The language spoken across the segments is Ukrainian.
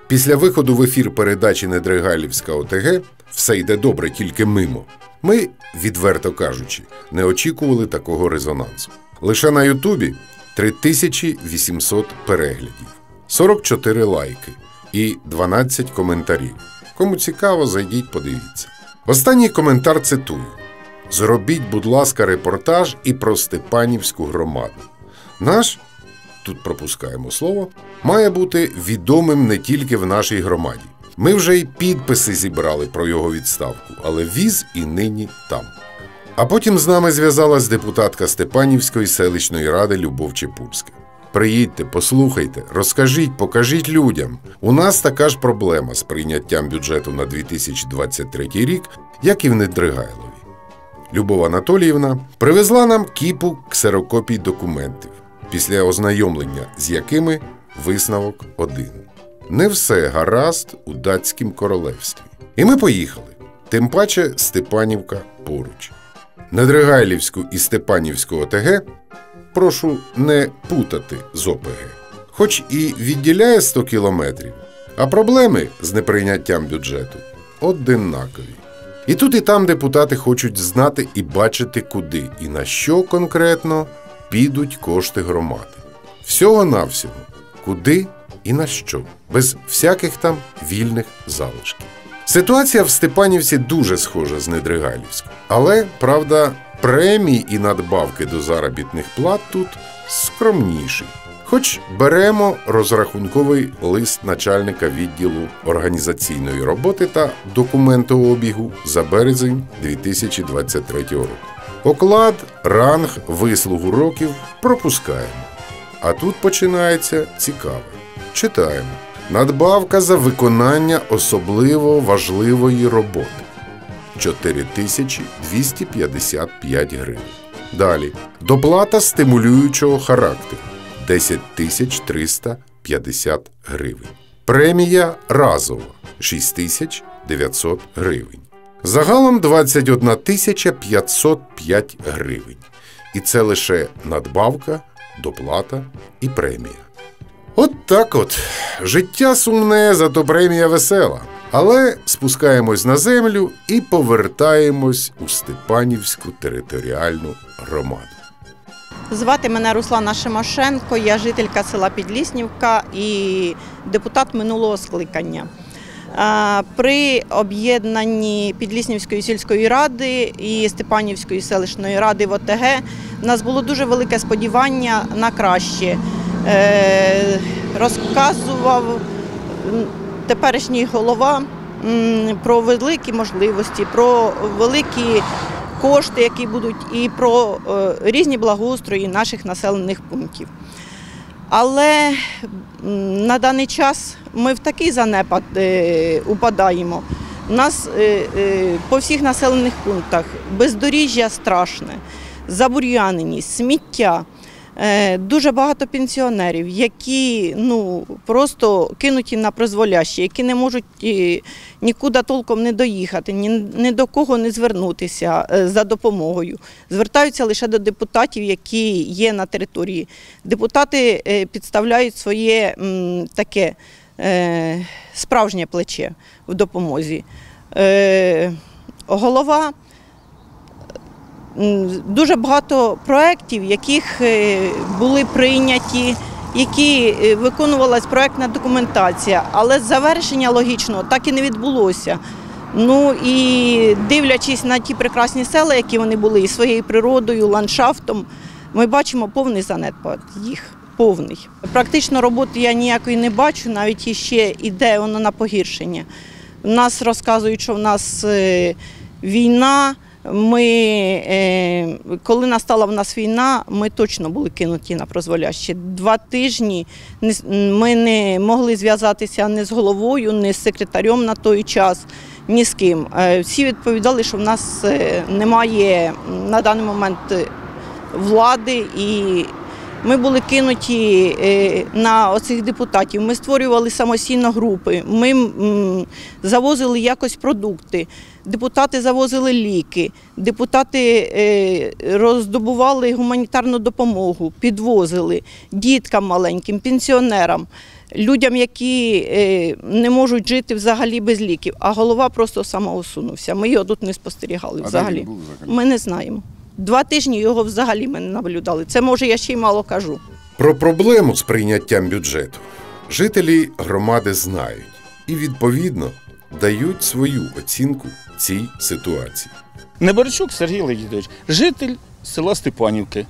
Після виходу в ефір передачі «Недригайлівська ОТГ» «Все йде добре, тільки мимо» ми, відверто кажучи, не очікували такого резонансу. Лише на Ютубі 3800 переглядів, 44 лайки і 12 коментарів. Кому цікаво, зайдіть, подивіться. Останній коментар цитую. «Зробіть, будь ласка, репортаж і про Степанівську громаду. Наш, тут пропускаємо слово, має бути відомим не тільки в нашій громаді. Ми вже й підписи зібрали про його відставку, але віз і нині там». А потім з нами зв'язалась депутатка Степанівської селищної ради Любов Чепурська. Приїдьте, послухайте, розкажіть, покажіть людям. У нас така ж проблема з прийняттям бюджету на 2023 рік, як і в Недригайлові. Любов Анатоліївна привезла нам кіпу ксерокопій документів, після ознайомлення з якими висновок один. Не все гаразд у датськім королевстві. І ми поїхали. Тим паче Степанівка поруч. Недригайлівську і Степанівську ОТГ прошу не путати з ОПГ. Хоч і відділяє 100 кілометрів, а проблеми з неприйняттям бюджету однакові. І тут і там депутати хочуть знати і бачити, куди і на що конкретно підуть кошти громади. Всього-навсього, куди і на що, без всяких там вільних залишків. Ситуація в Степанівці дуже схожа з Недригайлівською. Але, правда, премії і надбавки до заробітних плат тут скромніші. Хоч беремо розрахунковий лист начальника відділу організаційної роботи та документообігу за березень 2023 року. Оклад, ранг, вислугу років пропускаємо. А тут починається цікаве. Читаємо. Надбавка за виконання особливо важливої роботи – 4255 гривень. Далі. Доплата стимулюючого характеру – 10350 гривень. Премія разова – 6900 гривень. Загалом 21505 гривень. І це лише надбавка, доплата і премія. От так от. Життя сумне, зато премія весела. Але спускаємось на землю і повертаємось у Степанівську територіальну громаду. Звати мене Руслана Шимошенко, я жителька села Підліснівка і депутат минулого скликання. При об'єднанні Підліснівської сільської ради і Степанівської селищної ради в ОТГ у нас було дуже велике сподівання на краще. Розказував теперішній голова про великі можливості, про великі кошти, які будуть, і про різні благоустрої наших населених пунктів. Але на даний час ми в такий занепад упадаємо. У нас по всіх населених пунктах бездоріжжя страшне, забур'яненість, сміття. Дуже багато пенсіонерів, які просто кинуті на призволяще, які не можуть нікуди толком не доїхати, ні до кого не звернутися за допомогою. Звертаються лише до депутатів, які є на території. Депутати підставляють своє таке справжнє плече в допомозі. Голова дуже багато проєктів, яких були прийняті, які виконувалась проєктна документація, але завершення логічного так і не відбулося. І дивлячись на ті прекрасні села, які вони були, і своєю природою, ландшафтом, ми бачимо повний занепад їх, повний. Практично роботи я ніякої не бачу, навіть іще йде воно на погіршення. Нас розказують, що в нас війна. Коли настала в нас війна, ми точно були кинуті на призволяще. 2 тижні ми не могли зв'язатися ні з головою, ні з секретарем на той час, ні з ким. Всі відповідали, що в нас немає на даний момент влади, і ми були кинуті на оцих депутатів. Ми створювали самостійно групи, ми завозили якось продукти, депутати завозили ліки, депутати роздобували гуманітарну допомогу, підвозили діткам маленьким, пенсіонерам. людям, які не можуть жити взагалі без ліків, а голова просто самоусунувся. Ми його тут не спостерігали взагалі. А де він був взагалі? Ми не знаємо. 2 тижні його взагалі ми не наблюдали. Це, може, я ще й мало кажу. Про проблему з прийняттям бюджету жителі громади знають і, відповідно, дають свою оцінку цій ситуації. Неборчук Сергій Леонідович, житель села Степанівки,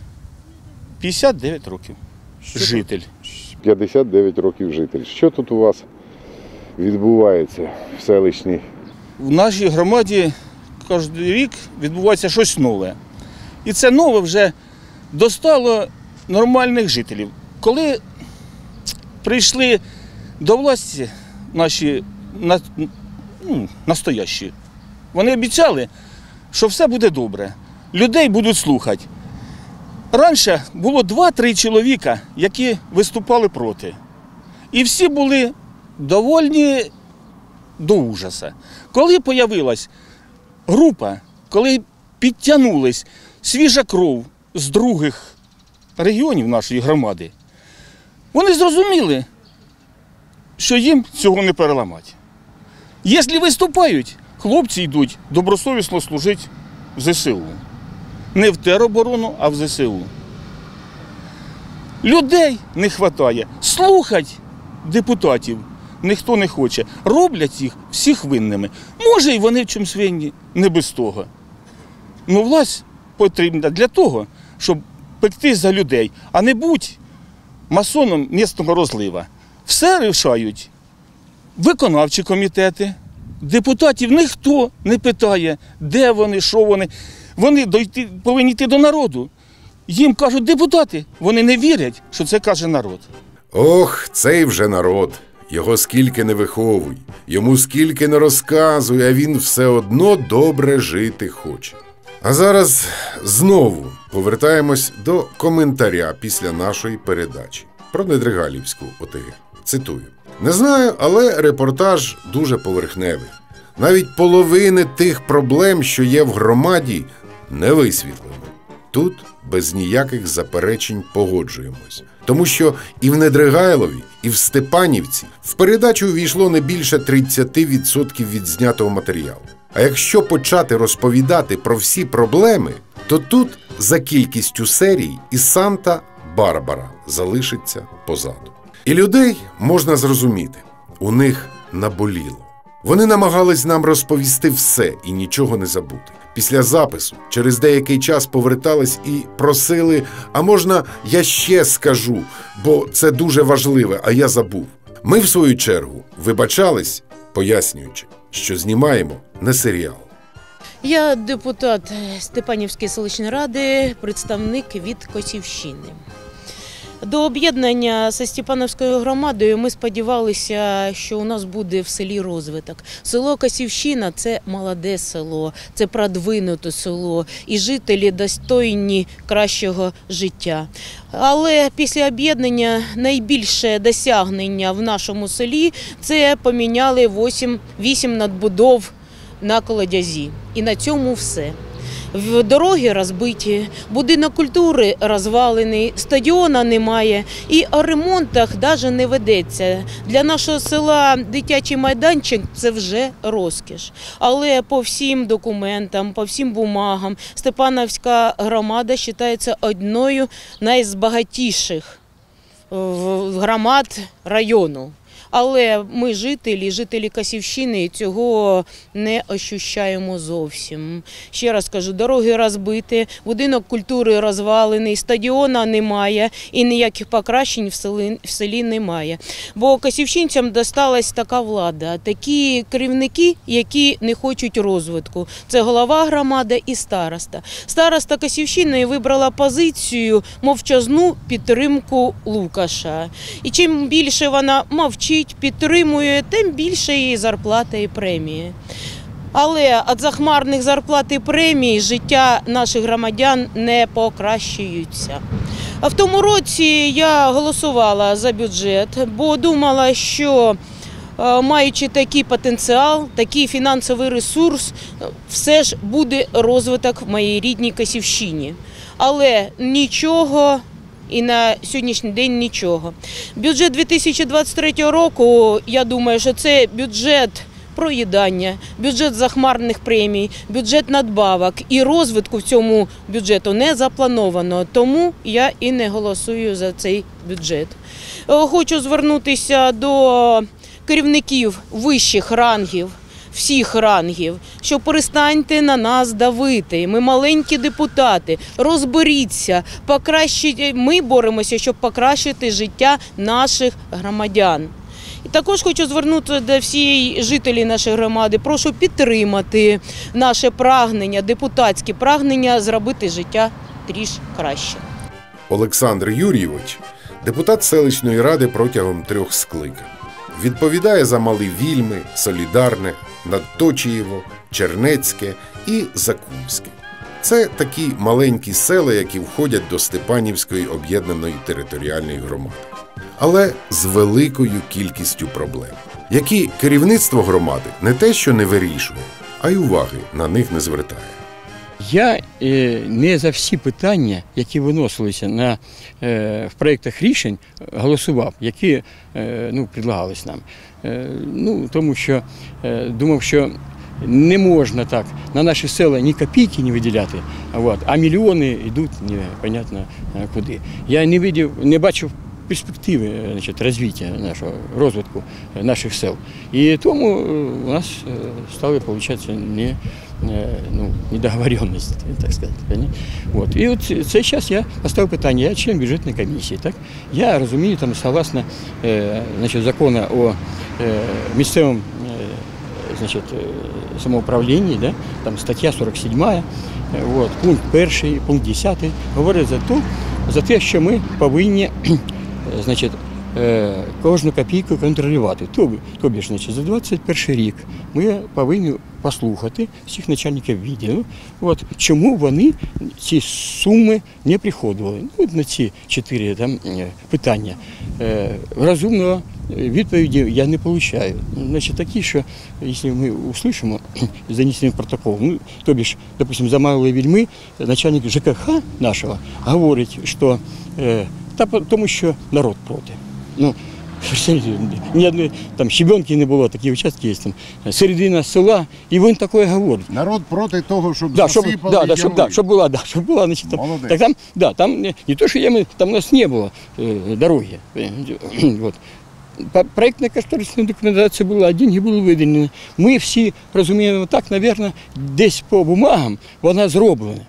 59 років. Житель. 59 років житель. Що тут у вас відбувається в селищній? В нашій громаді кожен рік відбувається щось нове. І це нове вже достало нормальних жителів. Коли прийшли до власті наші настоящі, вони обіцяли, що все буде добре, людей будуть слухати. Раніше було 2-3 чоловіка, які виступали проти. І всі були довольні до ужасу. Коли з'явилась група, коли підтягнулась свіжа кров з других регіонів нашої громади, вони зрозуміли, що їм цього не переламати. Якщо виступають, хлопці йдуть добросовісно служити в ЗСУ. Не в тероборону, а в ЗСУ. Людей не вистачає. Слухати депутатів ніхто не хоче. Роблять їх всіх винними. Може, і вони в чомусь винні, не без того. Ну, власть потрібна для того, щоб пекти за людей, а не будь масоном місного розлива. Все рішають виконавчі комітети. Депутатів ніхто не питає, де вони, що вони. Вони повинні йти до народу. Їм кажуть депутати, вони не вірять, що це каже народ. Ох, цей вже народ. Його скільки не виховуй, йому скільки не розказуй, а він все одно добре жити хоче. А зараз знову повертаємось до коментаря після нашої передачі про Недригалівську ОТГ. Цитую. Не знаю, але репортаж дуже поверхневий. Навіть половини тих проблем, що є в громаді, не висвітлено. Тут без ніяких заперечень погоджуємось. Тому що і в Недригайлові, і в Степанівці в передачу увійшло не більше 30% від знятого матеріалу. А якщо почати розповідати про всі проблеми, то тут за кількістю серій і Санта-Барбара залишиться позаду. І людей можна зрозуміти. У них наболіло. Вони намагались нам розповісти все і нічого не забути. Після запису через деякий час повертались і просили, а можна я ще скажу, бо це дуже важливе, а я забув. Ми, в свою чергу, вибачались, пояснюючи, що знімаємо не серіал. Я депутат Степанівської селищної ради, представник від Косівщини. До об'єднання зі Степановською громадою ми сподівалися, що у нас буде в селі розвиток. Село Косівщина – це молоде село, це продвинуте село і жителі достойні кращого життя. Але після об'єднання найбільше досягнення в нашому селі – це поміняли 8 надбудов на Колодязі. І на цьому все. Дороги розбиті, будинок культури розвалений, стадіона немає і о ремонтах навіть не ведеться. Для нашого села дитячий майданчик – це вже розкіш. Але по всім документам, по всім бумагам Степановська громада вважається одною з найбагатіших громад району. Але ми, жителі Косівщини, цього не ощущаємо зовсім. Ще раз кажу, дороги розбиті, будинок культури розвалений, стадіона немає і ніяких покращень в селі немає. Бо косівщинцям досталась така влада, такі керівники, які не хочуть розвитку. Це голова громади і староста. Староста Косівщини вибрала позицію мовчазну підтримку Лукаша. І чим більше вона мовчить, підтримує, тим більше її зарплата і премії. Але від захмарних зарплат і премій життя наших громадян не покращується. А в тому році я голосувала за бюджет, бо думала, що маючи такий потенціал, такий фінансовий ресурс, все ж буде розвиток в моїй рідній Косівщині. Але нічого і на сьогоднішній день нічого. Бюджет 2023 року, я думаю, що це бюджет проїдання, бюджет захмарних премій, бюджет надбавок і розвитку в цьому бюджету не заплановано, тому я і не голосую за цей бюджет. Хочу звернутися до керівників вищих рангів, всіх рангів, що перестаньте на нас давити. Ми маленькі депутати, розберіться, ми боремося, щоб покращити життя наших громадян. І також хочу звернутися до всіх жителів нашої громади, прошу підтримати наше прагнення, депутатське прагнення зробити життя трішки краще. Олександр Юрійович – депутат селищної ради протягом 3 скликань. Відповідає за Мали Вільми, Солідарне, Надточієво, Чернецьке і Закумське. Це такі маленькі села, які входять до Степанівської об'єднаної територіальної громади. Але з великою кількістю проблем, які керівництво громади не те що не вирішує, а й уваги на них не звертає. Я не за всі питання, які виносилися в проєктах рішень, голосував, які предлагались нам. Тому що думав, що не можна так на наші села ні копійки не виділяти, а мільйони йдуть непонятно куди. Я не бачив перспективи розвитку нашого, розвитку наших сел. І тому у нас стали, виходить, недоговоренность, так сказати. І от цей час я поставив питання, я член бюджетної комісії. Так? Я розумію, там, согласно закону о місцевому самоуправлінні, да? Там стаття 47, пункт 1, пункт 10 говорить за те, що ми повинні кожну копійку контролювати. Тобі ж, за 21 рік ми повинні послухати всіх начальників відділу, чому вони ці суми не приходили. На ці 4 питання. Розумного відповіді я не отримую. Такі, що якщо ми услышимо занесення в протокол, допустим, за Малої Вільми начальник ЖКХ нашого говорить, що тому що народ проти. Ні одної щебенки не було, такі участки є, середина села, і він таке говорить. Народ проти того, щоб засипали ями. Щоб була, там не то, що ями, там у нас не було дороги. Проєктно-кошторисна документація була, а деньги були виділені. Ми всі розуміємо так, мабуть, десь по бумагам вона зроблена.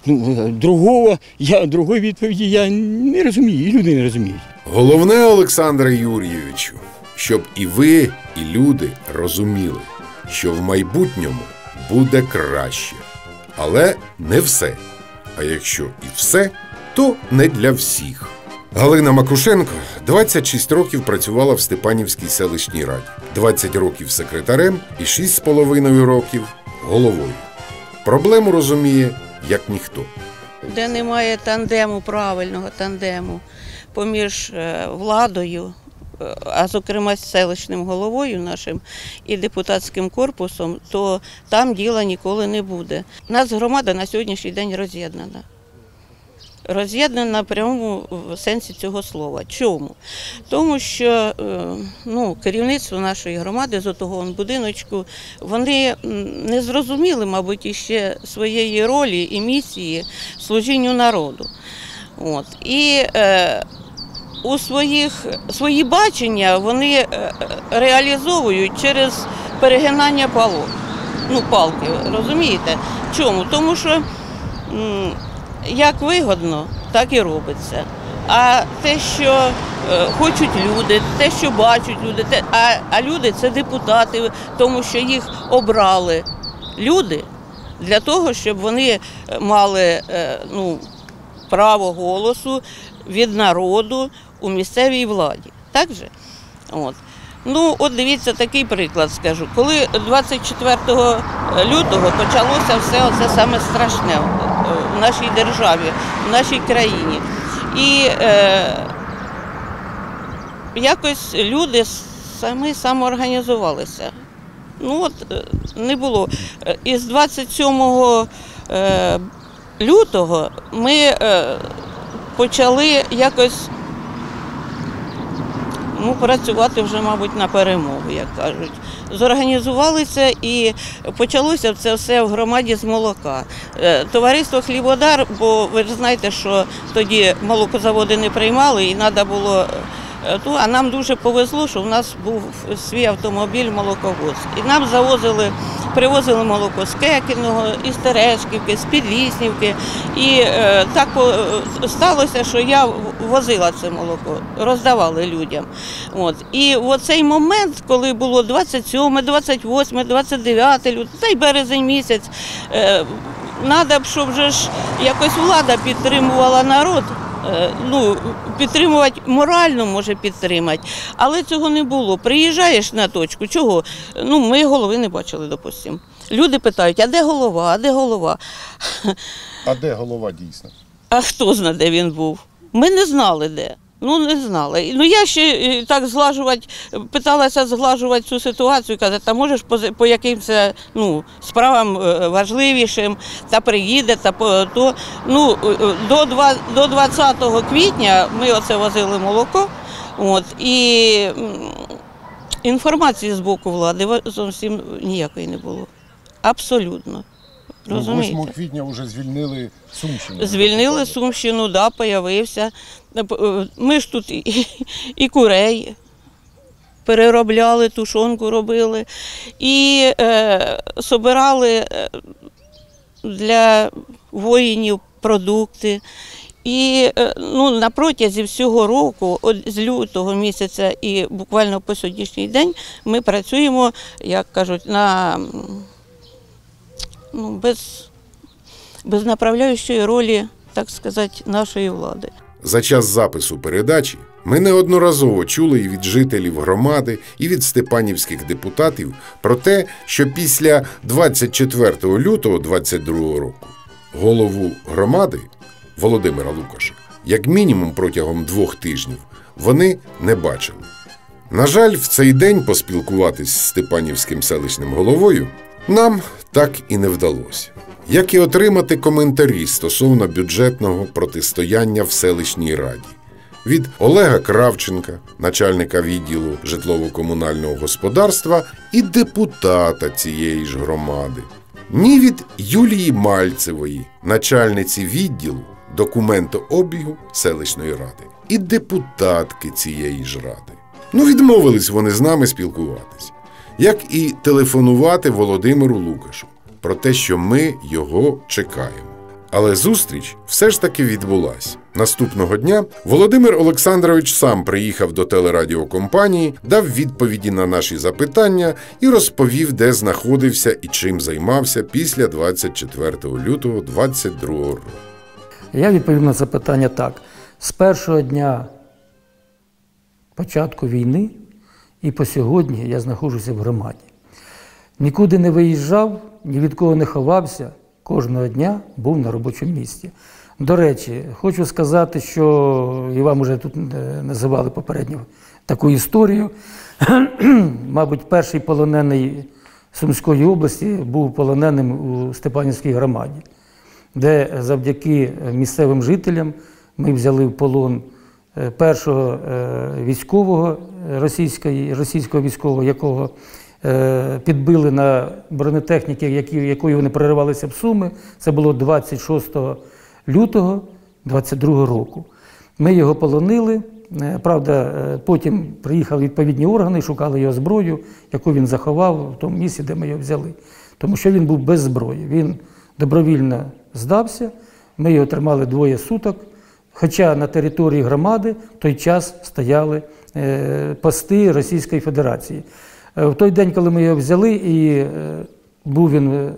Другої відповіді я не розумію, і люди не розуміють. Головне, Олександре Юрійовичу, щоб і ви, і люди розуміли, що в майбутньому буде краще. Але не все. А якщо і все, то не для всіх. Галина Макушенко 26 років працювала в Степанівській селищній раді, 20 років секретарем і 6,5 років головою. Проблему розуміє, як ніхто. Де немає тандему, правильного тандему поміж владою, а зокрема з селищним головою нашим і депутатським корпусом, то там діла ніколи не буде. У нас громада на сьогоднішній день роз'єднана. Роз'єднана в прямому сенсі цього слова. Чому? Тому що керівництво нашої громади з отого будиночку, вони не зрозуміли, мабуть, іще своєї ролі і місії служінню народу. І свої бачення вони реалізовують через перегинання палки, розумієте? Чому? Тому що як вигодно, так і робиться. А те, що хочуть люди, те, що бачать люди, а люди – це депутати, тому що їх обрали люди для того, щоб вони мали право голосу від народу у місцевій владі. Так же? От дивіться, такий приклад скажу. Коли 24 лютого почалося все це саме страшне в нашій державі, в нашій країні. І якось люди самоорганізувалися. Не було. Із 27 лютого ми почали якось працювати вже, мабуть, на перемогу, як кажуть. Зорганізувалися і почалося це все в громаді з молока. Товариство «Хлібодар», бо ви ж знаєте, що тоді молокозаводи не приймали і треба було, а нам дуже повезло, що в нас був свій автомобіль молоковоз. І нам привозили молоко з Кекиного, із Терешківки, з Підліснівки. І так сталося, що я возила це молоко, роздавали людям. І в цей момент, коли було 27, 28, 29 лютого, та й березень місяць, треба б, щоб вже ж якось влада підтримувала народ. Підтримувати морально може підтримати, але цього не було. Приїжджаєш на точку, чого? Ми голови не бачили, допустимо. Люди питають, а де голова, а де голова? А де голова дійсно? А хто знає, де він був? Ми не знали, де. Не знали. Я ще так питалася зглажувати цю ситуацію, казати, та можеш по якимось справам важливішим, та приїде, та то. До 20 квітня ми оце возили молоко, і інформації з боку влади зовсім ніякої не було. Абсолютно. Розумієте? 8 квітня вже звільнили Сумщину. Звільнили Сумщину, да, появився. Ми ж тут і курей переробляли, тушонку робили, і збирали для воїнів продукти. І на протязі всього року, з лютого місяця і буквально по сьогоднішній день, ми працюємо, як кажуть, без направляючої ролі, так сказати, нашої влади. За час запису передачі ми неодноразово чули і від жителів громади, і від степанівських депутатів про те, що після 24 лютого 2022 року голову громади Володимира Лукаша, як мінімум протягом 2 тижнів, вони не бачили. На жаль, в цей день поспілкуватись з степанівським селищним головою нам так і не вдалося. Як і отримати коментарі стосовно бюджетного протистояння в селищній раді від Олега Кравченка, начальника відділу житлово-комунального господарства і депутата цієї ж громади, ні від Юлії Мальцевої, начальниці відділу документообігу селищної ради, і депутатки цієї ж ради. Відмовились вони з нами спілкуватись, як і телефонувати Володимиру Лукашу про те, що ми його чекаємо. Але зустріч все ж таки відбулась. Наступного дня Володимир Олександрович сам приїхав до телерадіокомпанії, дав відповіді на наші запитання і розповів, де знаходився і чим займався після 24 лютого 2022 року. Я відповів на запитання так. З першого дня початку війни і по сьогодні я знаходжуся в громаді. Нікуди не виїжджав, ні від кого не ховався, кожного дня був на робочому місці. До речі, хочу сказати, що і вам вже тут називали попередньо таку історію. Мабуть, перший полонений Сумської області був полоненим у Степанівській громаді, де завдяки місцевим жителям ми взяли в полон першого військового, російського військового, якого підбили на бронетехніки, якою вони проривалися в Суми. Це було 26 лютого 2022 року. Ми його полонили. Правда, потім приїхали відповідні органи, шукали його зброю, яку він заховав в тому місці, де ми його взяли. Тому що він був без зброї. Він добровільно здався, ми його тримали 2 суток, хоча на території громади в той час стояли пости Російської Федерації. В той день, коли ми його взяли, і був він,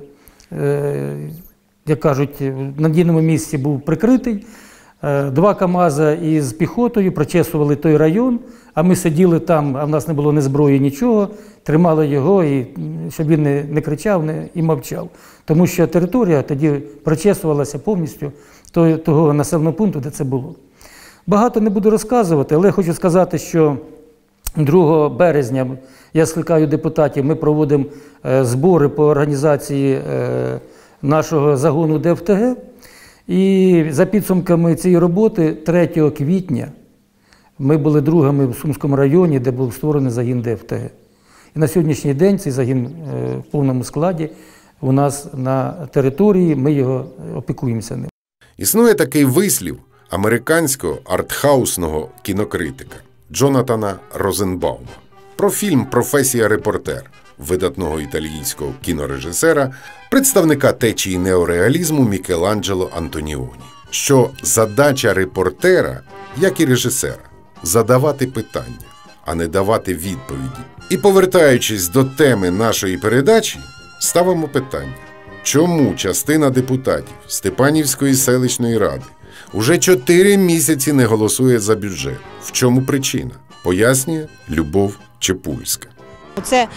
як кажуть, в надійному місці був прикритий, 2 КАМАЗа із піхотою прочесували той район, а ми сиділи там, а в нас не було ні зброї, нічого, тримали його, і, щоб він не кричав і мовчав. Тому що територія тоді прочесувалася повністю того населеного пункту, де це було. Багато не буду розказувати, але хочу сказати, що 2 березня я скликаю депутатів, ми проводимо збори по організації нашого загону ДФТГ. І за підсумками цієї роботи 3 квітня ми були другими в Сумському районі, де був створений загін ДФТГ. І на сьогоднішній день цей загін в повному складі у нас на території, ми його опікуємося ним. Існує такий вислів американського артхаусного кінокритика Джонатана Розенбаума про фільм «Професія репортер» видатного італійського кінорежисера, представника течії неореалізму Мікеланджело Антоніоні, що задача репортера, як і режисера, задавати питання, а не давати відповіді. І повертаючись до теми нашої передачі, ставимо питання. Чому частина депутатів Степанівської селищної ради уже 4 місяці не голосує за бюджет? В чому причина? Пояснює Любов Чепульська. Це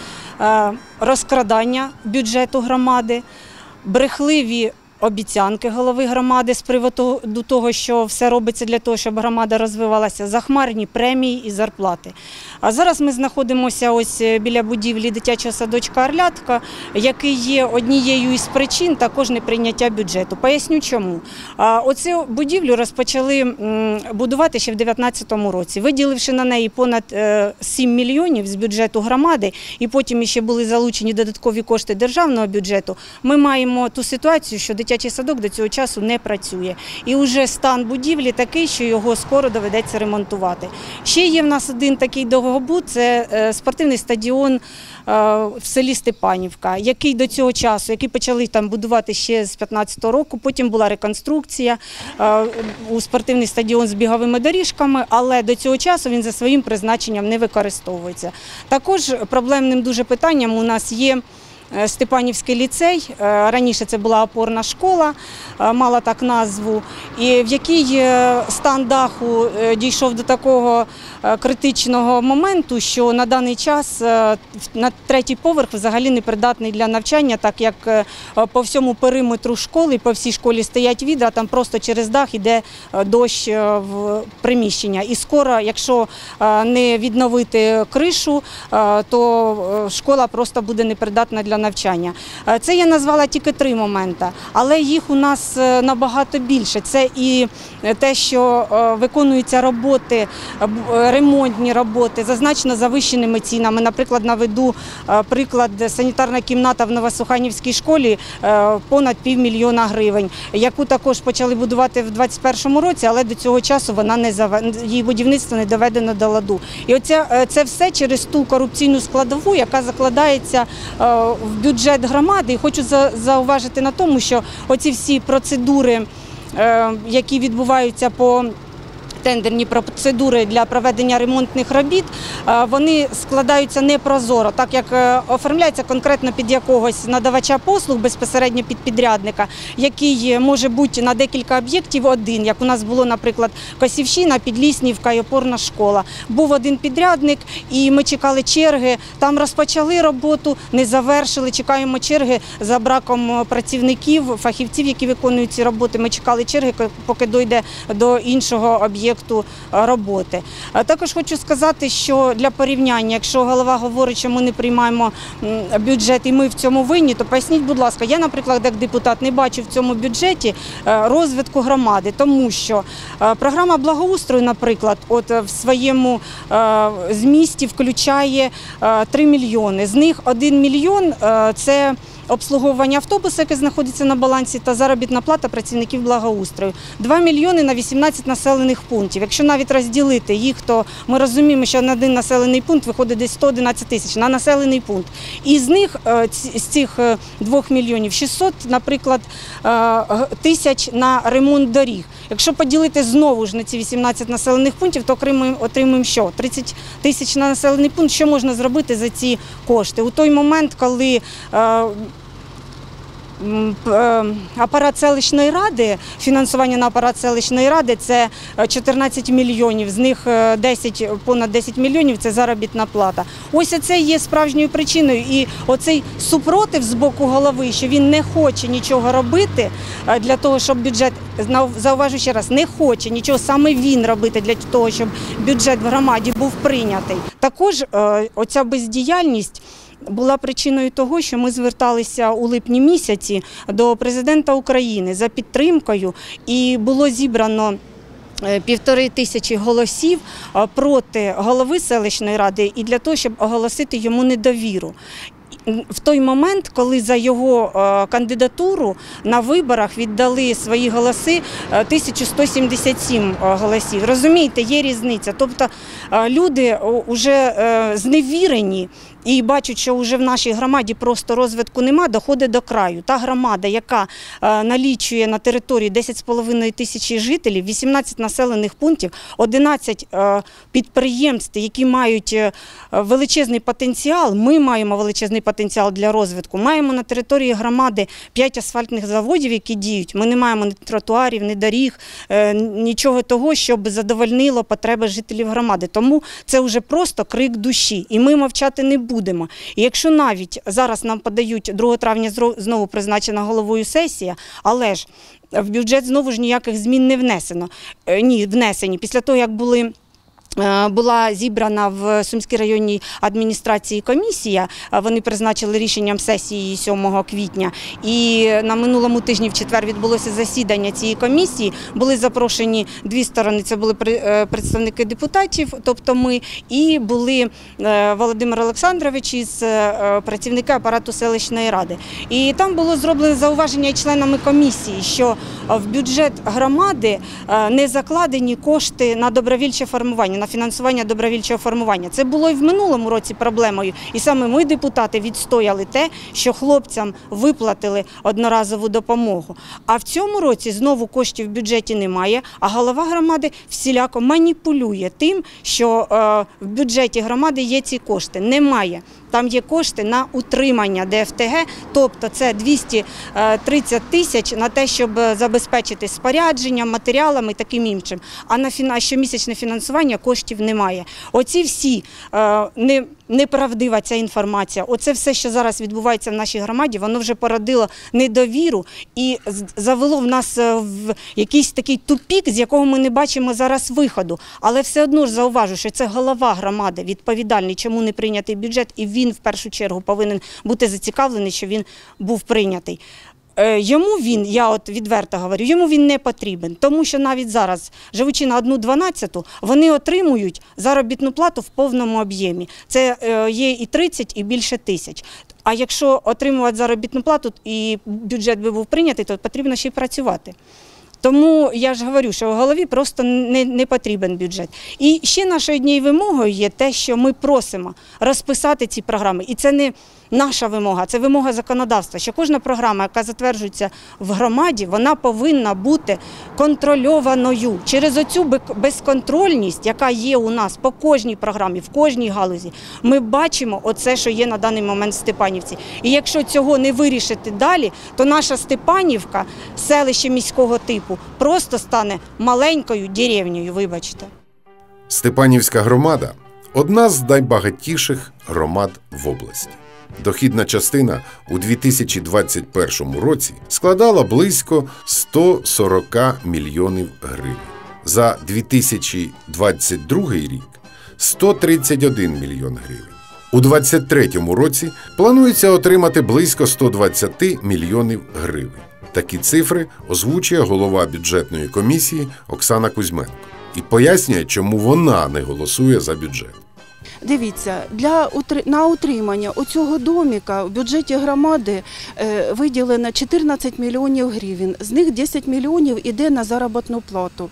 розкрадання бюджету громади, брехливі обіцянки голови громади з приводу того, що все робиться для того, щоб громада розвивалася, захмарні премії і зарплати. А зараз ми знаходимося ось біля будівлі дитячого садочка «Орлятка», який є однією із причин також неприйняття бюджету. Поясню чому. Оцю будівлю розпочали будувати ще в 2019 році, виділивши на неї понад 7 мільйонів з бюджету громади, і потім ще були залучені додаткові кошти державного бюджету. Ми маємо ту ситуацію, що дитячий садок до цього часу не працює. І вже стан будівлі такий, що його скоро доведеться ремонтувати. Ще є в нас один такий довгобуд – це спортивний стадіон в селі Степанівка, який до цього часу, який почали там будувати ще з 2015 року, потім була реконструкція у спортивний стадіон з біговими доріжками, але до цього часу він за своїм призначенням не використовується. Також проблемним дуже питанням у нас є Степанівський ліцей, раніше це була опорна школа, мала так назву, і в якій стан даху дійшов до такого критичного моменту, що на даний час на 3-й поверх взагалі не придатний для навчання, так як по всьому периметру школи, по всій школі стоять відра, там просто через дах йде дощ в приміщення. І скоро, якщо не відновити кришу, то школа просто буде непридатна для навчання. Це я назвала тільки 3 моменти, але їх у нас набагато більше. Це і те, що виконуються роботи, ремонтні роботи за значно завищеними цінами. Наприклад, наведу приклад, санітарна кімната в Новосуханівській школі понад 500 000 гривень, яку також почали будувати в 2021 році, але до цього часу її будівництво не доведено до ладу. І це все через ту корупційну складову, яка закладається в бюджет громади. І хочу зауважити на тому, що оці всі процедури, які відбуваються по тендерні процедури для проведення ремонтних робіт, вони складаються непрозоро, так як оформляється конкретно під якогось надавача послуг, безпосередньо під підрядника, який може бути на декілька об'єктів один, як у нас було, наприклад, Косівщина, Підліснівка і опорна школа. Був один підрядник, і ми чекали черги, там розпочали роботу, не завершили, чекаємо черги за браком працівників, фахівців, які виконують ці роботи. Ми чекали черги, поки дійде до іншого об'єкту роботи. Також хочу сказати, що для порівняння, якщо голова говорить, що ми не приймаємо бюджет і ми в цьому винні, то поясніть, будь ласка, я, наприклад, як депутат не бачу в цьому бюджеті розвитку громади, тому що програма благоустрою, наприклад, в своєму змісті включає 3 мільйони. З них 1 мільйон – це обслуговування автобуса, яке знаходиться на балансі, та заробітна плата працівників благоустрою. 2 мільйони на 18 населених пунктів. Якщо навіть розділити їх, то ми розуміємо, що на один населений пункт виходить десь 111 тисяч на населений пункт. І з них, з цих 2 мільйонів, 600, наприклад, тисяч на ремонт доріг. Якщо поділити знову ж на ці 18 населених пунктів, то отримуємо що? 30 тисяч на населений пункт. Що можна зробити за ці кошти? У той момент, коли апарат селищної ради, фінансування на апарат селищної ради – це 14 мільйонів, з них понад 10 мільйонів – це заробітна плата. Ось це є справжньою причиною. І оцей супротив з боку голови, що він не хоче нічого робити для того, щоб бюджет, зауважу ще раз, не хоче нічого саме він робити для того, щоб бюджет в громаді був прийнятий. Також оця бездіяльність була причиною того, що ми зверталися у липні місяці до президента України за підтримкою, і було зібрано 1500 голосів проти голови селищної ради і для того, щоб оголосити йому недовіру. В той момент, коли за його кандидатуру на виборах віддали свої голоси 1177 голосів. Розумієте, є різниця. Тобто люди вже зневірені і бачать, що вже в нашій громаді просто розвитку нема, доходить до краю. Та громада, яка налічує на території 10,5 тисячі жителів, 18 населених пунктів, 11 підприємств, які мають величезний потенціал, ми маємо величезний потенціал для розвитку. Маємо на території громади 5 асфальтних заводів, які діють. Ми не маємо ні тротуарів, ні доріг, нічого того, щоб задовольнило потреби жителів громади. Тому це вже просто крик душі. І ми мовчати не будемо. І якщо навіть зараз нам подають 2 травня знову призначена головою сесія, але ж в бюджет знову ж ніяких змін не внесено. Ні, внесені. Після того, як була зібрана в Сумській районній адміністрації комісія, вони призначили рішенням сесії 7 квітня, і на минулому тижні в четвер відбулося засідання цієї комісії, були запрошені 2 сторони, це були представники депутатів, тобто ми, і були Володимир Олександрович із працівники апарату селищної ради. І там було зроблено зауваження і членами комісії, що в бюджет громади не закладені кошти на добровільче формування, на фінансування добровільчого формування. Це було і в минулому році проблемою. І саме ми, депутати, відстояли те, що хлопцям виплатили одноразову допомогу. А в цьому році знову коштів в бюджеті немає, а голова громади всіляко маніпулює тим, що в бюджеті громади є ці кошти. Немає. Там є кошти на утримання ДФТГ, тобто це 230 тисяч на те, щоб забезпечити спорядженням, матеріалами і таким іншим. А на щомісячне фінансування коштів немає. Оці всі неправдива ця інформація, оце все, що зараз відбувається в нашій громаді, воно вже породило недовіру і завело в нас в якийсь такий тупік, з якого ми не бачимо зараз виходу. Але все одно ж зауважу, що це голова громади відповідальний, чому не прийнятий бюджет, і він в першу чергу повинен бути зацікавлений, що він був прийнятий. Йому він, я от відверто говорю, йому він не потрібен, тому що навіть зараз, живучи на 1/12, вони отримують заробітну плату в повному об'ємі. Це є і 30, і більше тисяч. А якщо отримувати заробітну плату і бюджет би був прийнятий, то потрібно ще й працювати. Тому я ж говорю, що голові просто не потрібен бюджет. І ще нашою однією вимогою є те, що ми просимо розписати ці програми. І це не наша вимога, це вимога законодавства, що кожна програма, яка затверджується в громаді, вона повинна бути контрольованою. Через оцю безконтрольність, яка є у нас по кожній програмі, в кожній галузі, ми бачимо оце, що є на даний момент в Степанівці. І якщо цього не вирішити далі, то наша Степанівка, селище міського типу, просто стане маленькою деревнею, вибачте. Степанівська громада – одна з найбагатіших громад в області. Дохідна частина у 2021 році складала близько 140 мільйонів гривень. За 2022 рік – 131 мільйон гривень. У 2023 році планується отримати близько 120 мільйонів гривень. Такі цифри озвучує голова бюджетної комісії Оксана Кузьменко і пояснює, чому вона не голосує за бюджет. Дивіться, на утримання оцього доміка в бюджеті громади виділено 14 мільйонів гривень. З них 10 мільйонів йде на заробітну плату.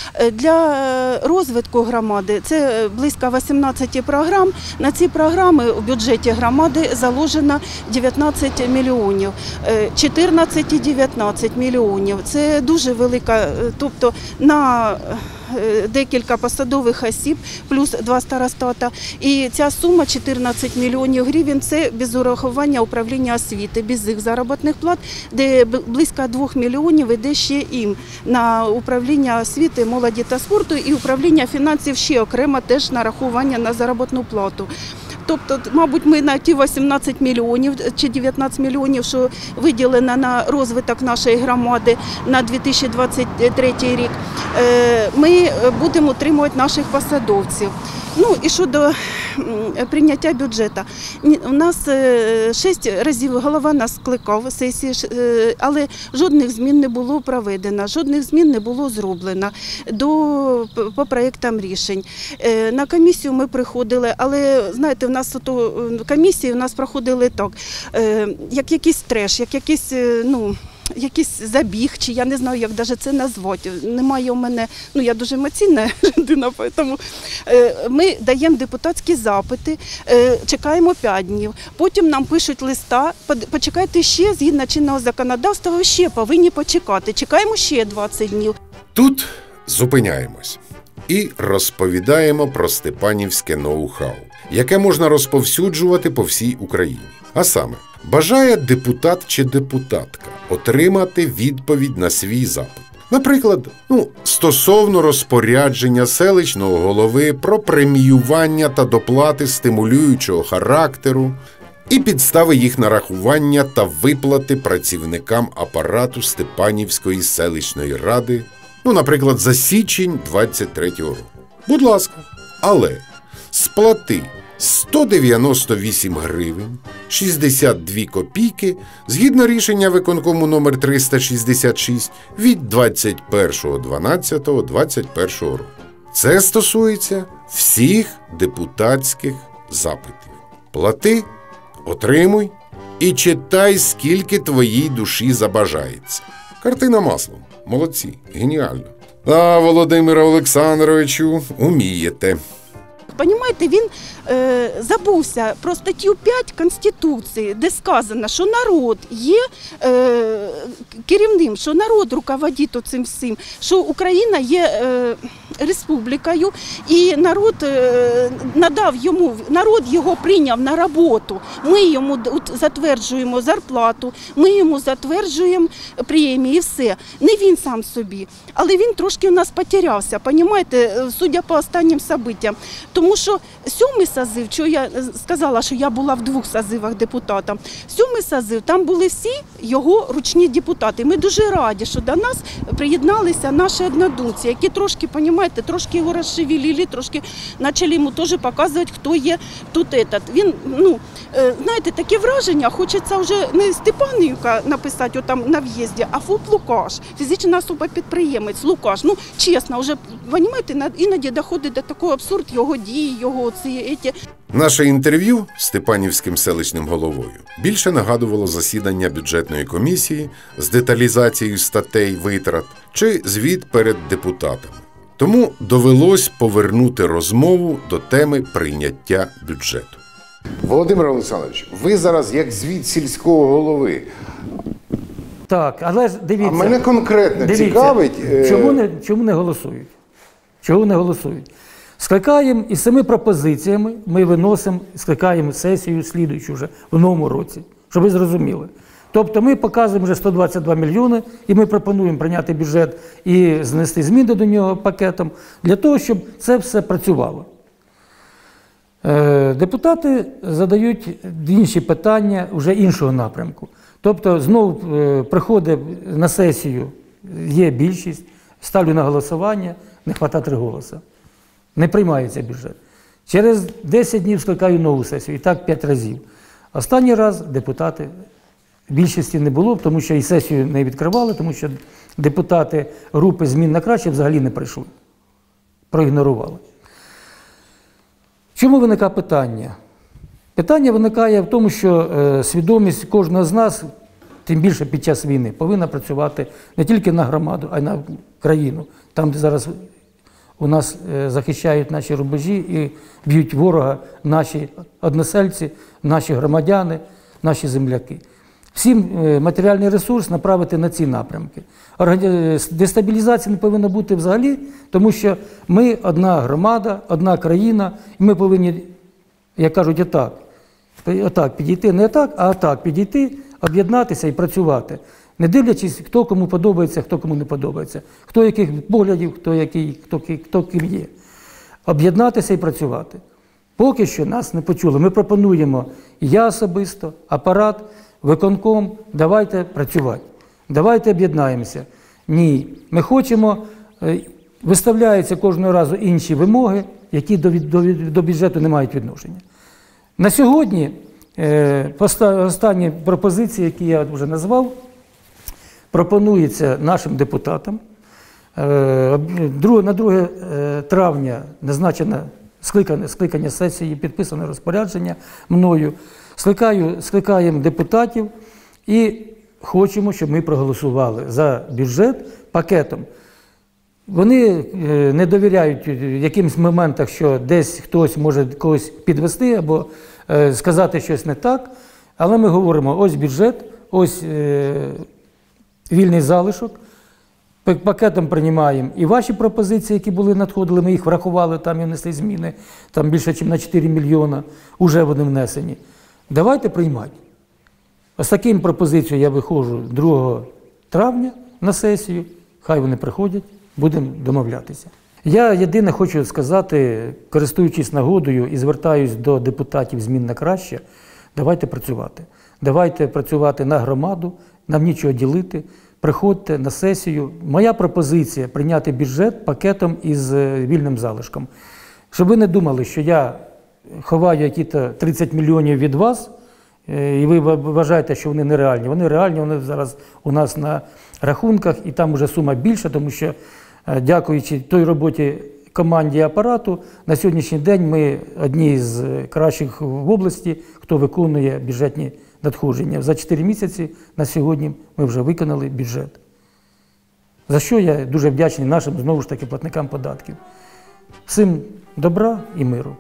Для розвитку громади це близько 18 програм. На ці програми в бюджеті громади заложено 19 мільйонів. 14 і 19 мільйонів. Це дуже велика, тобто на декілька посадових осіб, плюс 2 старостата. І ця сума 14 мільйонів гривень – це без урахування управління освіти, без їх заробітних плат, де близько 2 мільйонів йде ще їм на управління освіти, молоді та спорту, і управління фінансів ще окремо теж нарахування на заробітну плату. Тобто, мабуть, ми на ті 18 мільйонів чи 19 мільйонів, що виділено на розвиток нашої громади на 2023 рік, ми будемо утримувати наших посадовців. Ну і щодо прийняття бюджету. У нас 6 разів голова нас скликав сесії, але жодних змін не було проведено, жодних змін не було зроблено по проєктам рішень. На комісію ми приходили, але, знаєте, в нас комісії у нас проходили так, як якийсь треш, як якийсь забіг, чи я не знаю, як навіть це назвати. Немає у мене, я дуже емоційна людина, тому ми даємо депутатські запити, чекаємо 5 днів. Потім нам пишуть листа, почекайте ще, згідно чинного законодавства, ви ще повинні почекати. Чекаємо ще 20 днів. Тут зупиняємось і розповідаємо про степанівське ноу-хау, яке можна розповсюджувати по всій Україні. А саме, бажає депутат чи депутатка отримати відповідь на свій запит. Наприклад, стосовно розпорядження селищного голови про преміювання та доплати стимулюючого характеру і підстави їх нарахування та виплати працівникам апарату Степанівської селищної ради, наприклад, за січень 23-го року. Будь ласка, але сплати 198 гривень 62 копійки згідно рішення виконкому номер 366 від 21.12.21 року. Це стосується всіх депутатських запитів. Плати, отримуй і читай, скільки твоїй душі забажається. Картина маслом. Молодці, геніально. А, Володимире Олександровичу, умієте. Понімаєте, він забувся про статтю 5 Конституції, де сказано, що народ є керівним, що народ руководить цим всім, що Україна є республікою, і народ надав йому, народ його прийняв на роботу. Ми йому затверджуємо зарплату, ми йому затверджуємо премії і все. Не він сам собі, але він трошки у нас потерявся, понімаєте, судя по останнім событиям. Тому що 7-й созив, що я сказала, що я була в 2 созивах депутатом, 7-й созив, там були всі його ручні депутати. Ми дуже раді, що до нас приєдналися наші однодумці, які трошки, понімаєте, трошки його розшевелили, трошки почали йому теж показувати, хто є тут этот. Він, знаєте, таке враження, хочеться вже не Степанівка написати там на в'їзді, а ФОП Лукаш, фізична особа-підприємець Лукаш. Чесно, вже, понімаєте, іноді доходить до такого абсурду його дії, його ці. Наше інтерв'ю з Степанівським селищним головою більше нагадувало засідання бюджетної комісії з деталізацією статей витрат чи звіт перед депутатами. Тому довелось повернути розмову до теми прийняття бюджету. Володимир Олександрович, ви зараз як звіт сільського голови. Так, але ж дивіться. А мене конкретно цікавить. Чому не голосують? Чому не голосують? Скликаємо із 7 пропозиціями, ми виносимо, скликаємо сесію слідуючу вже в новому році, щоб ви зрозуміли. Тобто ми показуємо вже 122 мільйони, і ми пропонуємо прийняти бюджет і знести зміни до нього пакетом, для того, щоб це все працювало. Депутати задають інші питання вже іншого напрямку. Тобто знову приходить на сесію, є більшість, ставлю на голосування, не вистачає 3 голоси. Не приймається бюджет. Через 10 днів скликаю нову сесію, і так 5 разів. Останній раз депутати, більшості не було, тому що і сесію не відкривали, тому що депутати групи «Змін на краще» взагалі не прийшли. Проігнорували. Чому виникає питання? Питання виникає в тому, що свідомість кожного з нас, тим більше під час війни, повинна працювати не тільки на громаду, а й на країну. Там, де зараз у нас захищають наші рубежі і б'ють ворога наші односельці, наші громадяни, наші земляки. Всім матеріальний ресурс направити на ці напрямки. Дестабілізації не повинно бути взагалі, тому що ми одна громада, одна країна, і ми повинні, як кажуть, отак підійти, не отак, а отак підійти, об'єднатися і працювати. Не дивлячись, хто кому подобається, хто кому не подобається, хто яких поглядів, хто ким є. Об'єднатися і працювати. Поки що нас не почули. Ми пропонуємо, я особисто, апарат, виконком, давайте працювати. Давайте об'єднаємося. Ні. Ми хочемо, виставляються кожного разу інші вимоги, які до бюджету не мають відношення. На сьогодні останні пропозиції, які я вже назвав, пропонується нашим депутатам. На 2 травня назначено скликання сесії, підписане розпорядження мною. Скликаємо депутатів і хочемо, щоб ми проголосували за бюджет пакетом. Вони не довіряють в якимось моментах, що десь хтось може когось підвести або сказати щось не так. Але ми говоримо, ось бюджет, ось вільний залишок. Пакетом приймаємо і ваші пропозиції, які надходили, ми їх врахували там і внесли зміни, там більше, ніж на 4 мільйона, вже вони внесені. Давайте приймати. Ось таким пропозицією я виходжу 2 травня на сесію, хай вони приходять, будемо домовлятися. Я єдине хочу сказати, користуючись нагодою і звертаюсь до депутатів «Змін на краще», давайте працювати. Давайте працювати на громаду, нам нічого ділити. Приходьте на сесію. Моя пропозиція – прийняти бюджет пакетом із вільним залишком. Щоб ви не думали, що я ховаю якісь 30 мільйонів від вас, і ви вважаєте, що вони нереальні. Вони реальні, вони зараз у нас на рахунках, і там вже сума більша, тому що, дякуючи той роботі команді і апарату, на сьогоднішній день ми одні з кращих в області, хто виконує бюджетні надходження. За 4 місяці на сьогодні ми вже виконали бюджет. За що я дуже вдячний нашим, знову ж таки, платникам податків. Всім добра і миру.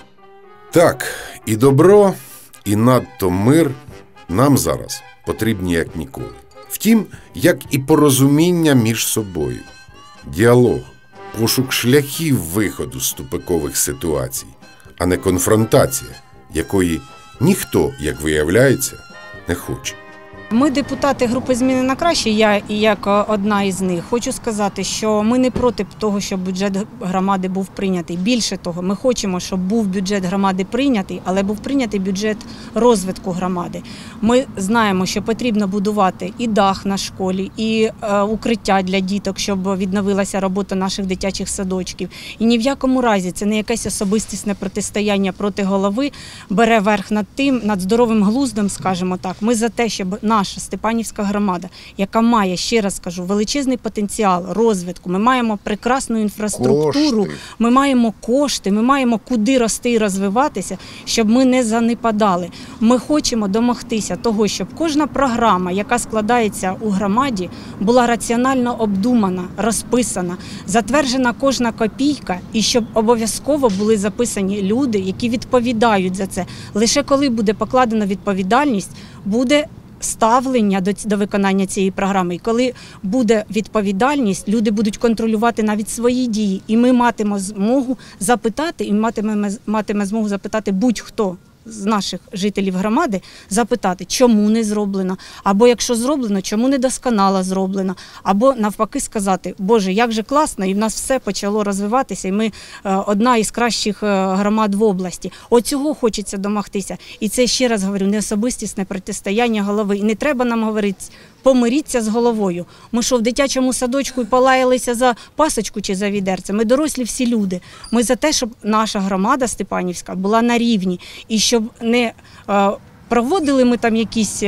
Так, і добро, і надто мир нам зараз потрібні як ніколи. Втім, як і порозуміння між собою, діалог, пошук шляхів виходу з тупикових ситуацій, а не конфронтація, якої ніхто, як виявляється, не хоче. Ми, депутати групи «Зміни на краще», я і як одна із них, хочу сказати, що ми не проти того, щоб бюджет громади був прийнятий. Більше того, ми хочемо, щоб був бюджет громади прийнятий, але був прийнятий бюджет розвитку громади. Ми знаємо, що потрібно будувати і дах на школі, і укриття для діток, щоб відновилася робота наших дитячих садочків. І ні в якому разі це не якесь особистісне протистояння проти голови бере верх над тим, над здоровим глуздом, скажімо так. Ми за те, щоб наша Степанівська громада, яка має, ще раз кажу, величезний потенціал розвитку, ми маємо прекрасну інфраструктуру, ми маємо кошти, ми маємо куди рости і розвиватися, щоб ми не занепадали. Ми хочемо домогтися того, щоб кожна програма, яка складається у громаді, була раціонально обдумана, розписана, затверджена кожна копійка і щоб обов'язково були записані люди, які відповідають за це. Лише коли буде покладена відповідальність, буде ставлення до виконання цієї програми. І коли буде відповідальність, люди будуть контролювати навіть свої дії. І ми матимемо змогу запитати, і матиме змогу запитати будь-хто з наших жителів громади, запитати, чому не зроблено, або якщо зроблено, чому недосконало зроблено, або навпаки сказати, Боже, як же класно, і в нас все почало розвиватися, і ми одна із кращих громад в області. Оцього хочеться домогтися. І це, ще раз говорю, не особистісне протистояння голови. І не треба нам говорити, помиріться з головою. Ми що, в дитячому садочку і полаялися за пасочку чи за відерце? Ми дорослі всі люди. Ми за те, щоб наша громада Степанівська була на рівні. І щоб не проводили ми там якісь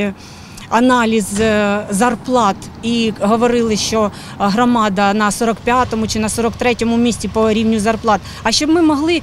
аналіз зарплат і говорили, що громада на 45-му чи на 43-му місці по рівню зарплат, а щоб ми могли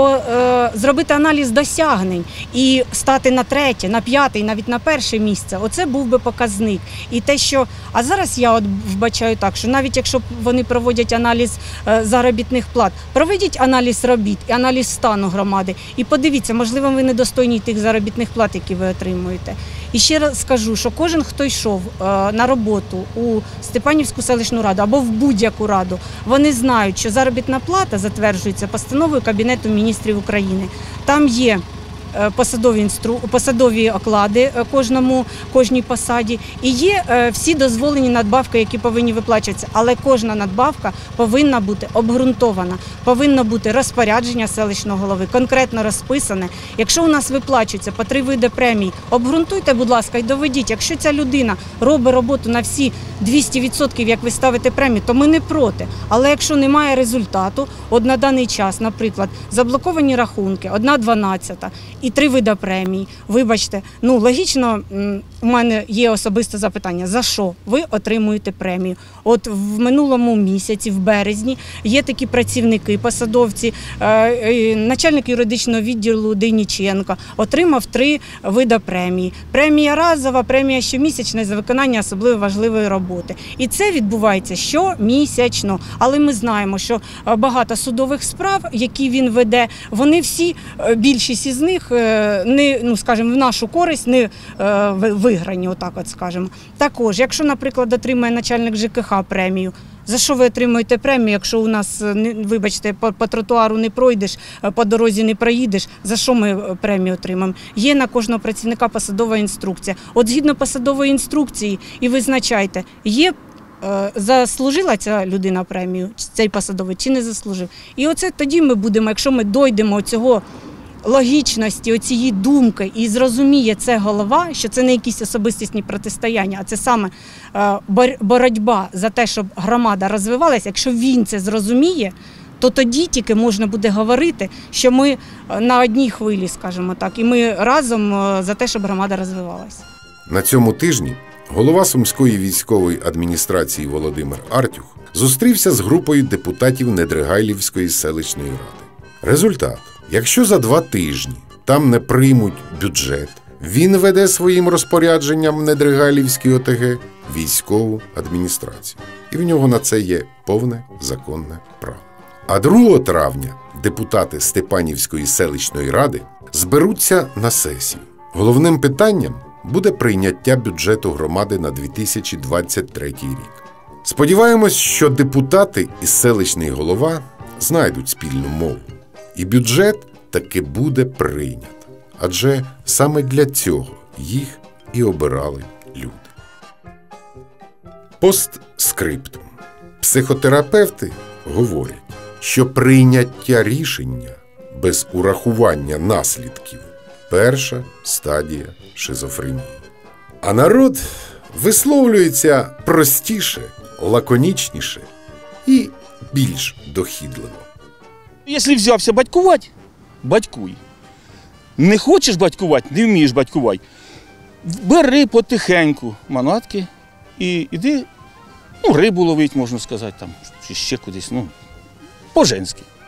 зробити аналіз досягнень і стати на 3-є, на 5-й, навіть на 1-е місце. Оце був би показник. І те, що, а зараз я от вбачаю так, що навіть якщо вони проводять аналіз заробітних плат, проведіть аналіз робіт і аналіз стану громади і подивіться, можливо, ви недостойні тих заробітних плат, які ви отримуєте. І ще раз скажу, що кожен, хто йшов на роботу у Степанівську селищну раду або в будь-яку раду, вони знають, що заробітна плата затверджується постановою Кабінету міністрів України. Там є посадові оклади кожній посаді, і є всі дозволені надбавки, які повинні виплачуватися. Але кожна надбавка повинна бути обґрунтована, повинно бути розпорядження селищного голови, конкретно розписане. Якщо у нас виплачується по 3 види премій, обґрунтуйте, будь ласка, і доведіть. Якщо ця людина робить роботу на всі 200%, як ви ставите премію, то ми не проти. Але якщо немає результату, от на даний час, наприклад, заблоковані рахунки, 1/12 і 3 види премій, вибачте, логічно, у мене є особисте запитання, за що ви отримуєте премію? От в минулому місяці, в березні, є такі працівники, посадовці, начальник юридичного відділу Дейніченко отримав 3 види премії. Премія разова, премія щомісячна за виконання особливо важливої роботи. І це відбувається щомісячно. Але ми знаємо, що багато судових справ, які він веде, вони всі, більшість із них, в нашу користь не виграні, отак от скажемо. Також, якщо, наприклад, отримає начальник ЖКХ премію, за що ви отримуєте премію, якщо у нас, вибачте, по тротуару не пройдеш, по дорозі не проїдеш, за що ми премію отримаємо? Є на кожного працівника посадова інструкція. От згідно посадової інструкції і визначайте, заслужила ця людина премію, цей посадовець, чи не заслужив. І оце тоді ми будемо, якщо ми дійдемо цього логічності, оцієї думки і зрозуміє це голова, що це не якісь особистісні протистояння, а це саме боротьба за те, щоб громада розвивалася. Якщо він це зрозуміє, то тоді тільки можна буде говорити, що ми на одній хвилі, скажімо так, і ми разом за те, щоб громада розвивалася. На цьому тижні голова Сумської військової адміністрації Володимир Артюх зустрівся з групою депутатів Недригайлівської селищної ради. Результат. Якщо за 2 тижні там не приймуть бюджет, він веде своїм розпорядженням Недригайлівській ОТГ військову адміністрацію. І в нього на це є повне законне право. А 2 травня депутати Степанівської селищної ради зберуться на сесію. Головним питанням буде прийняття бюджету громади на 2023 рік. Сподіваємось, що депутати і селищний голова знайдуть спільну мову. І бюджет таки буде прийнято. Адже саме для цього їх і обирали люди. Постскриптум. Психотерапевти говорять, що прийняття рішення без урахування наслідків – перша стадія шизофренії. А народ висловлюється простіше, лаконічніше і більш дохідливо. Якщо взявся батькувати, батькуй. Не хочеш батькувати, не вмієш батькувати, бери потихеньку манатки і йди, рибу ловить, можна сказати, там, чи ще кудись, по-женськи.